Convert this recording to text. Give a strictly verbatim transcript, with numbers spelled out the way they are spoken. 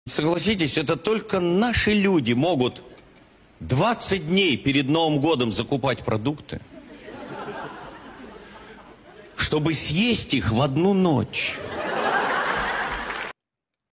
Согласитесь, это только наши люди могут двадцать дней перед Новым годом закупать продукты, чтобы съесть их в одну ночь.